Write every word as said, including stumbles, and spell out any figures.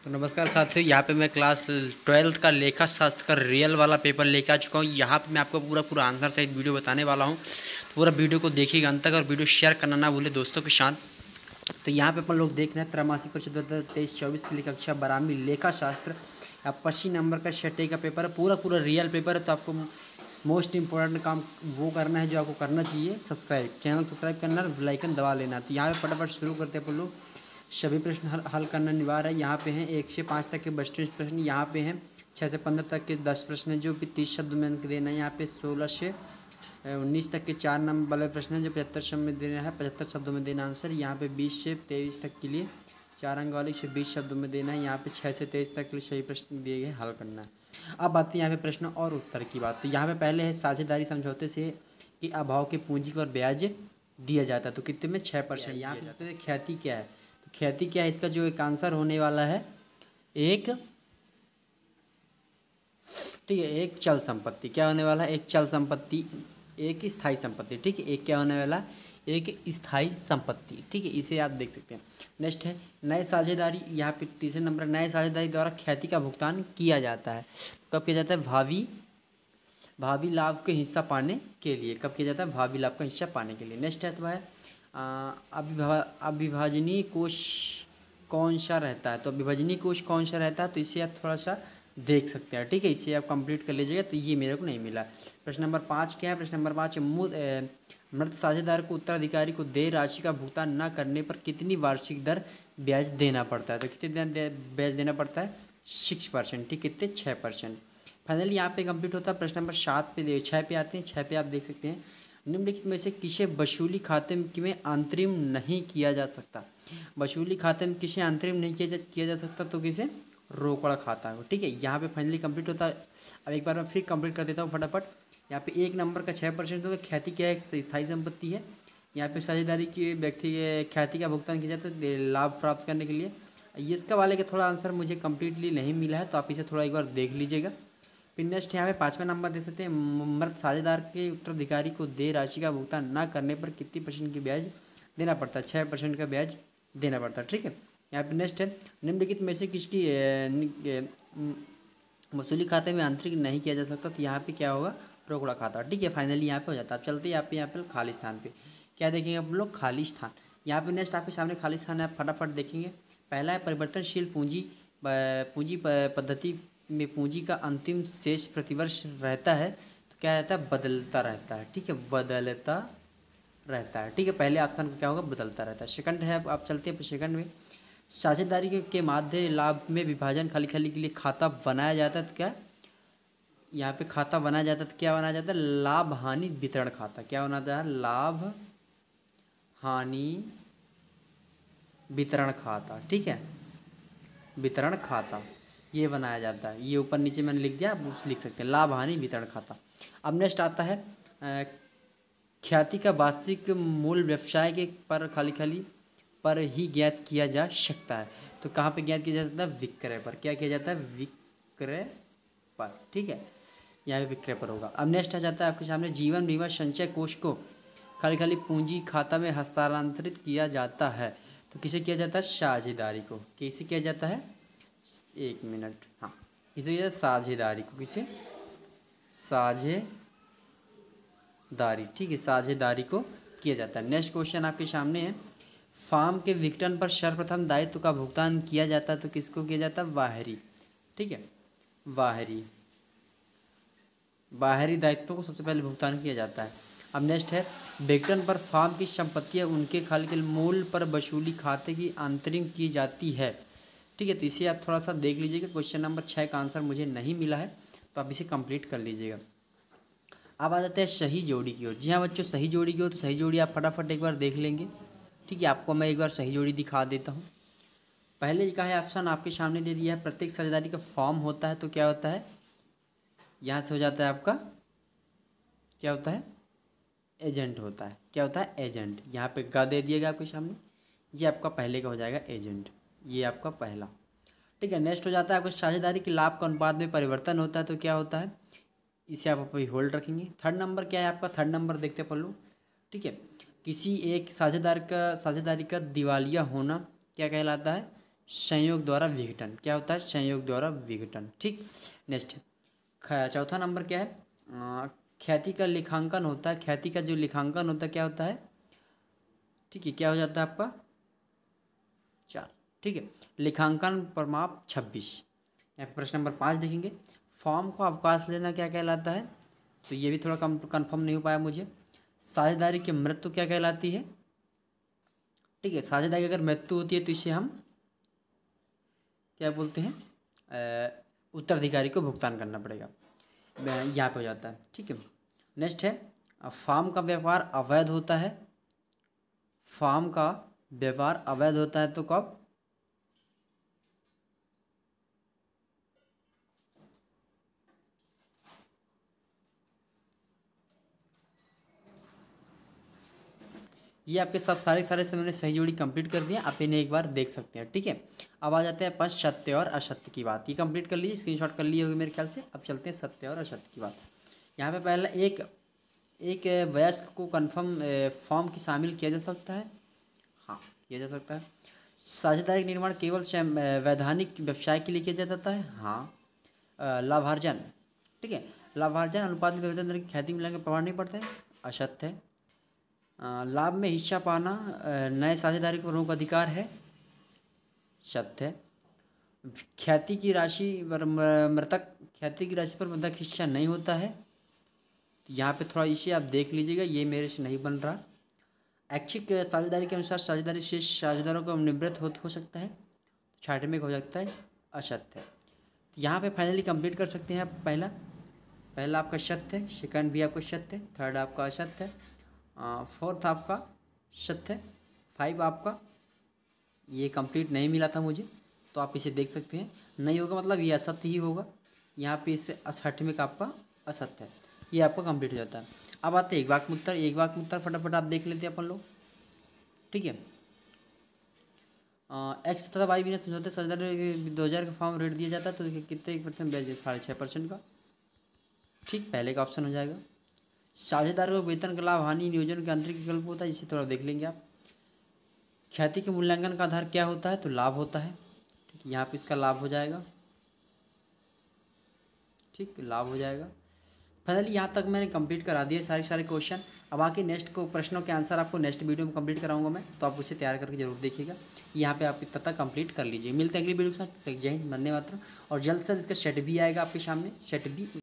तो नमस्कार साथियों, यहाँ पे मैं क्लास ट्वेल्थ का लेखा शास्त्र का रियल वाला पेपर लेके आ चुका हूँ। यहाँ पे मैं आपको पूरा पूरा आंसर सहित वीडियो बताने वाला हूँ। तो पूरा वीडियो को देखिएगा अंत तक और वीडियो शेयर करना ना भूले दोस्तों के साथ। तो यहाँ पे अपन लोग देख रहे हैं त्रैमासिक परीक्षा दो हज़ार तेईस चौबीस के लिए कक्षा बारहवीं लेखा शास्त्र अब पच्चीस नंबर का छठे का पेपर है। पूरा पूरा रियल पेपर है। तो आपको मोस्ट इंपॉर्टेंट काम वो करना है जो आपको करना चाहिए, सब्सक्राइब चैनल सब्सक्राइब करना, बेल आइकन दबा लेना। तो यहाँ पे फटाफट शुरू करते हैं अपन लोग। सभी प्रश्न हल हल करना अनिवार्य है। यहाँ पे हैं एक से पाँच तक के बस्टूज प्रश्न, यहाँ पे हैं छः से पंद्रह तक के दस प्रश्न हैं जो भी तीस शब्द में अंक देना है। यहाँ पे सोलह से उन्नीस तक के चार नंबर वाले प्रश्न हैं जो पचहत्तर शब्द में देना है, पचहत्तर शब्दों में देना आंसर। यहाँ पे बीस से तेईस तक के लिए चार अंक वाली से बीस शब्दों में देना है। यहाँ पे छः से तेईस तक के लिए सही प्रश्न दिए गए हल करना है। अब आती है यहाँ पे प्रश्न और उत्तर की बात। तो यहाँ पे पहले है साझेदारी समझौते से कि अभाव के पूंजी पर ब्याज दिया जाता है। तो कितने में छः परसेंट। यहाँ पे ख्याति क्या है, तो ख्याति क्या है, इसका जो एक आंसर होने वाला है एक, ठीक है, एक चल संपत्ति। क्या होने वाला है, एक चल संपत्ति, एक स्थायी संपत्ति। ठीक है, एक क्या होने वाला, एक स्थायी संपत्ति। ठीक है, इसे आप देख सकते हैं। नेक्स्ट है नए साझेदारी। यहाँ पे तीसरे नंबर नए साझेदारी द्वारा ख्याति का भुगतान किया जाता है। कब किया जाता है, भावी भावी लाभ के हिस्सा पाने के लिए। कब किया जाता है, भावी लाभ का हिस्सा पाने के लिए। नेक्स्ट है तो है अभिभा अविभाजनीय कोष कौन सा रहता है। तो अविभाजनीय कोष कौन सा रहता है, तो इसे आप थोड़ा सा देख सकते हैं। ठीक है, इसे आप कंप्लीट कर लीजिएगा। तो ये मेरे को नहीं मिला। प्रश्न नंबर पाँच क्या है, प्रश्न नंबर पाँच मृत साझेदार को उत्तराधिकारी को देय राशि का भुगतान न करने पर कितनी वार्षिक दर ब्याज देना पड़ता है। तो कितने ब्याज देना पड़ता है, सिक्स परसेंट। ठीक, कितने, छः परसेंट। फाइनली यहाँ पे कंप्लीट होता है। प्रश्न नंबर सात पे छः पे आते हैं। छः पे आप देख सकते हैं निम्नलिखित में से किसे वसूली खाते में अंतरिम नहीं किया जा सकता। वसूली खाते में किसे अंतरिम नहीं किया जा किया जा सकता, तो किसे रोकड़ा खाता है। ठीक है, यहाँ पे फाइनली कंप्लीट होता है। अब एक बार मैं फिर कंप्लीट कर देता हूँ फटाफट। यहाँ पे एक नंबर का छः परसेंट होगा। ख्याति क्या है, स्थायी संपत्ति है। यहाँ पे साझेदारी की व्यक्ति ख्याति का भुगतान किया जाता है लाभ प्राप्त करने के लिए। ये इसका वाले का थोड़ा आंसर मुझे कम्प्लीटली नहीं मिला है, तो आप इसे थोड़ा एक बार देख लीजिएगा। फिर नेक्स्ट यहाँ पे पाँचवें नंबर दे सकते हैं मृत साझेदार के उत्तराधिकारी को देय राशि का भुगतान न करने पर कितनी परसेंट की ब्याज देना पड़ता है, छः परसेंट का ब्याज देना पड़ता है। ठीक है, यहाँ पे नेक्स्ट है निम्नलिखित में से किसकी वसूली खाते में आंतरिक नहीं किया जा सकता। तो यहाँ पे क्या होगा, रोकड़ा खाता। ठीक है, फाइनली यहाँ पे हो जाता है। अब चलते हैं यहाँ पे यहाँ पे खाली स्थान पे क्या देखेंगे आप लोग, खाली स्थान। यहाँ पे नेक्स्ट आपके सामने खाली स्थान है, आप फटाफट देखेंगे। पहला है परिवर्तनशील पूंजी पूंजी पद्धति में पूंजी का अंतिम शेष प्रतिवर्ष रहता है। तो क्या रहता है, बदलता रहता है। ठीक है, बदलता रहता है। ठीक है, पहले ऑप्शन को क्या होगा, बदलता रहता है। सेकंड है, आप चलते हैं सेकंड में साझेदारी के माध्य लाभ में विभाजन खाली खाली के लिए खाता बनाया जाता है। तो क्या यहाँ पे खाता बनाया जाता है, तो क्या बनाया जाता है, लाभ हानि वितरण खाता। क्या बनाया जाता है, लाभ हानि वितरण खाता। ठीक है, वितरण खाता ये बनाया जाता है। ये ऊपर नीचे मैंने लिख दिया, आप लिख सकते हैं लाभ हानि वितरण खाता। अब नेक्स्ट आता है ख्याति का वास्तविक मूल व्यवसाय के पर खाली खाली पर ही ज्ञात किया जा सकता है। तो कहाँ पे ज्ञात किया जाता है, विक्रय पर। क्या किया जाता है, विक्रय पर। ठीक है, यहाँ पे विक्रय पर होगा। अब नेक्स्ट आ जाता है आपके सामने जीवन बीमा संचय कोष को खाली खाली पूंजी खाता में हस्तांतरित किया जाता है। तो किसे किया जाता है, साझेदारी को। किसे किया जाता है, एक मिनट, हाँ, किसे किया जाता है, साझेदारी को। किसे, साझेदारी। ठीक है, साझेदारी को किया जाता है। नेक्स्ट क्वेश्चन आपके सामने है फार्म के विघटन पर सर्वप्रथम दायित्व का भुगतान किया जाता है। तो किसको किया जाता है, बाहरी। ठीक है, बाहरी बाहरी दायित्वों को सबसे पहले भुगतान किया जाता है। अब नेक्स्ट है विघटन पर फार्म की संपत्तियां उनके खाली के मूल पर वसूली खाते की अंतरिम की जाती है। ठीक है, तो इसे आप थोड़ा सा देख लीजिएगा। क्वेश्चन नंबर छः का आंसर मुझे नहीं मिला है, तो आप इसे कंप्लीट कर लीजिएगा। अब आ जाते हैं सही जोड़ी की ओर। जी हाँ बच्चों, सही जोड़ी की ओर। तो सही जोड़ी आप फटाफट एक बार देख लेंगे। ठीक है, आपको मैं एक बार सही जोड़ी दिखा देता हूँ। पहले का है ऑप्शन आपके सामने दे दिया है प्रत्येक साझेदारी का फॉर्म होता है। तो क्या होता है, यहाँ से हो जाता है आपका, क्या होता है, एजेंट होता है। क्या होता है, एजेंट। यहाँ पे गा दे दिएगा आपके सामने, ये आपका पहले का हो जाएगा एजेंट, ये आपका पहला। ठीक है, नेक्स्ट हो जाता है आपको साझेदारी के लाभ का अनुपात में परिवर्तन होता है। तो क्या होता है, इसे आप अभी होल्ड रखेंगे। थर्ड नंबर क्या है आपका, थर्ड नंबर देखते पढ़। ठीक है, किसी एक साझेदार का साझेदारी का दिवालिया होना क्या कहलाता है, संयोग द्वारा विघटन। क्या होता है? संयोग द्वारा विघटन। ठीक, नेक्स्ट चौथा नंबर क्या है? अ, ख्याति का लेखांकन होता है। ख्याति का जो लेखांकन होता है क्या होता है? ठीक है, क्या हो जाता है आपका? चार। ठीक है, लेखांकन प्रमाप छब्बीस। यहाँ पे प्रश्न नंबर पाँच देखेंगे, फॉर्म को अवकाश लेना क्या कहलाता है? तो ये भी थोड़ा कम कन्फर्म नहीं हो पाया मुझे। साझेदारी की मृत्यु क्या कहलाती है? ठीक है, साझेदारी की अगर मृत्यु होती है तो इसे हम क्या बोलते हैं? अ, उत्तराधिकारी को भुगतान करना पड़ेगा, यहाँ पे हो जाता है। ठीक है, नेक्स्ट है, फार्म का व्यापार अवैध होता है। फार्म का व्यापार अवैध होता है तो कब? ये आपके सब सारे सारे से मैंने सही जोड़ी कंप्लीट कर दिया, आप इन्हें एक बार देख सकते हैं। ठीक है, अब आ जाते हैं पास सत्य और असत्य की बात। ये कंप्लीट कर लीजिए, स्क्रीनशॉट कर लिए होंगे मेरे ख्याल से। अब चलते हैं सत्य और असत्य की बात। यहाँ पे पहला एक एक वयस्क को कन्फर्म फॉर्म की शामिल किया जा सकता है। हाँ, किया जा सकता है। साझेदारी का निर्माण केवल स्वयं, अ, वैधानिक व्यवसाय के लिए किया जाता है। हाँ। अ, लाभार्जन, ठीक है, लाभार्जन अनुपात में वेतन दर की ख्याति मिलाने का प्रभाव नहीं पड़ता है। असत्य है। अ, लाभ में हिस्सा पाना अ, नए साझेदारी को प्रमुख अधिकार है। सत्य है। ख्याति की राशि पर म- मृतक ख्याति की राशि पर मृतक हिस्सा नहीं होता है। तो यहाँ पे थोड़ा इसे आप देख लीजिएगा, ये मेरे से नहीं बन रहा। ऐच्छिक साझेदारी के अनुसार साझेदारी शेष साझेदारों को निवृत्त हो हो सकता है। छाटे में हो सकता है। असत्य है। तो यहाँ पे फाइनली कंप्लीट कर सकते हैं आप। पहला पहला आपका सत्य है, सेकंड भी आपका सत्य है, थर्ड आपका असत्य है, फोर्थ आपका सत्य है, फाइव आपका ये कंप्लीट नहीं मिला था मुझे, तो आप इसे देख सकते हैं। नहीं होगा मतलब ये असत्य ही होगा। यहाँ पे इससे छठवें का आपका असत्य है, ये आपका कंप्लीट हो जाता है। अब आते हैं एक वाक्य उत्तर। एक वाक्य उत्तर फटाफट आप देख लेते हैं अपन लोग। ठीक है, एक्स तथा वाई बिना समझौते साझेदारी दो हज़ार का फॉर्म रेट दिया जाता है तो कितने परसेंट ब्याज? साढ़े छः परसेंट का। ठीक, पहले का ऑप्शन हो जाएगा। साझेदार को वेतन का लाभ हानि नियोजन के आंतरिक विकल्प होता है, इसे थोड़ा देख लेंगे आप। ख्याति के मूल्यांकन का आधार क्या होता है? तो लाभ होता है। ठीक, यहाँ पे इसका लाभ हो जाएगा। ठीक, लाभ हो जाएगा। फाइनली यहाँ तक मैंने कंप्लीट करा दिए सारे सारे क्वेश्चन। अब आके नेक्स्ट को प्रश्नों के आंसर आपको नेक्स्ट वीडियो में कंप्लीट कराऊंगा मैं, तो आप उसे तैयार करके जरूर देखिएगा। यहाँ पे आप तब तक कंप्लीट कर लीजिए। मिलते हैं अगली वीडियो के साथ। जय हिंद, वंदे मातरम। और जल्द से जल्द इसका सेट भी आएगा आपके सामने, सेट भी।